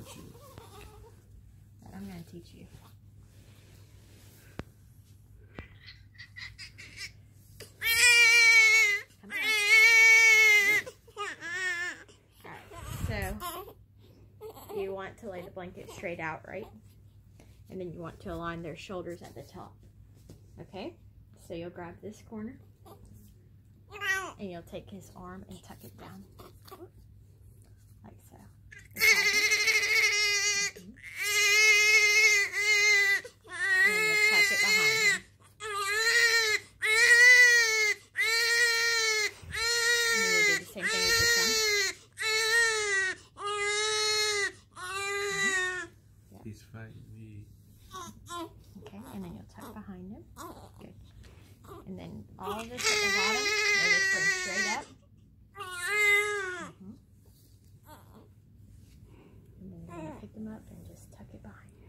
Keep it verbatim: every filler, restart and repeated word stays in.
teach you. But I'm going to teach you. Come on. Alright, so you want to lay the blanket straight out, right? And then you want to align their shoulders at the top. Okay? So you'll grab this corner and you'll take his arm and tuck it down. Like so. Mm-hmm. And then you'll tuck it behind him. And then you'll do the same thing with this one. Mm-hmm. He's fighting me. Okay, and then you'll tuck behind him. Good. And then all of this at the bottom, you'll just bring straight up. Mm-hmm. And then you're going to pick them up and just tuck it behind you.